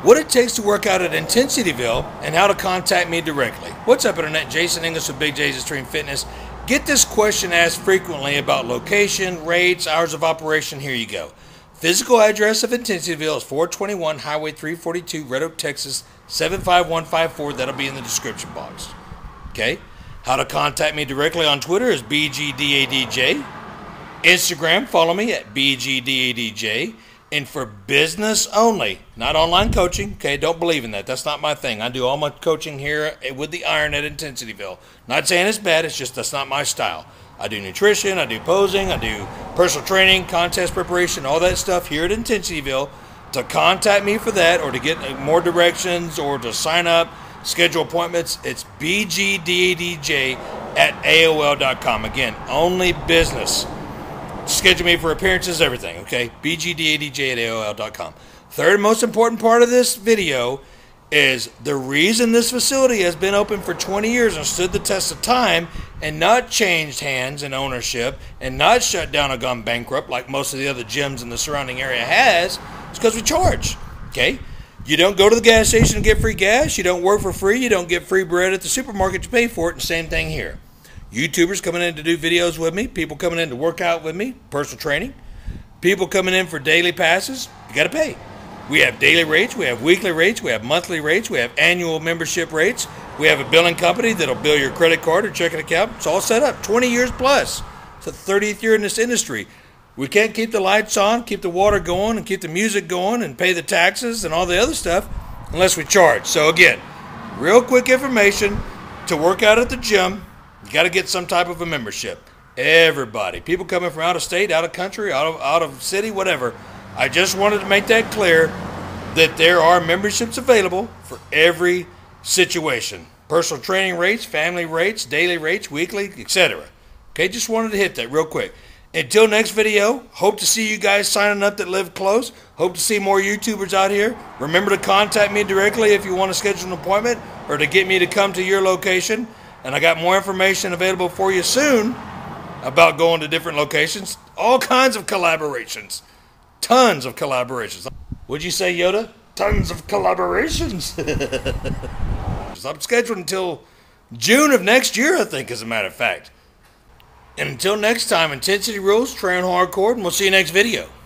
what it takes to work out at Intensityville, and how to contact me directly. What's up, Internet? Jason English with Big J's Extreme Fitness. Get this question asked frequently about location, rates, hours of operation. Here you go. Physical address of Intensityville is 421 Highway 342, Red Oak, Texas, 75154. That'll be in the description box. Okay? How to contact me directly on Twitter is BGDADJ. Instagram, follow me at BGDADJ. And for business only, not online coaching, okay, don't believe in that. That's not my thing. I do all my coaching here with the iron at Intensityville. Not saying it's bad, it's just that's not my style. I do nutrition, I do posing, I do personal training, contest preparation, all that stuff here at Intensityville. To contact me for that or to get more directions or to sign up, schedule appointments, it's BGDADJ at AOL.com. Again, only business. Schedule me for appearances, everything, okay? BGDADJ at AOL.com. Third most important part of this video is the reason this facility has been open for 20 years and stood the test of time and not changed hands and ownership and not shut down or gone bankrupt like most of the other gyms in the surrounding area has is because we charge, okay? You don't go to the gas station and get free gas. You don't work for free. You don't get free bread at the supermarket. You pay for it, and same thing here. YouTubers coming in to do videos with me, people coming in to work out with me, personal training, people coming in for daily passes, you got to pay. We have daily rates, we have weekly rates, we have monthly rates, we have annual membership rates, we have a billing company that'll bill your credit card or checking account. It's all set up, 20 years plus. It's the 30th year in this industry. We can't keep the lights on, keep the water going, and keep the music going, and pay the taxes and all the other stuff unless we charge. So again, real quick information, to work out at the gym, you got to get some type of a membership. Everybody. People coming from out of state, out of country, out of city, whatever. I just wanted to make that clear that there are memberships available for every situation. Personal training rates, family rates, daily rates, weekly, etc. Okay, just wanted to hit that real quick. Until next video, hope to see you guys signing up that live close. Hope to see more YouTubers out here. Remember to contact me directly if you want to schedule an appointment or to get me to come to your location. And I got more information available for you soon about going to different locations. All kinds of collaborations. Tons of collaborations. What'd you say, Yoda? Tons of collaborations. I'm scheduled until June of next year, I think, as a matter of fact. And until next time, intensity rules, train hardcore, and we'll see you next video.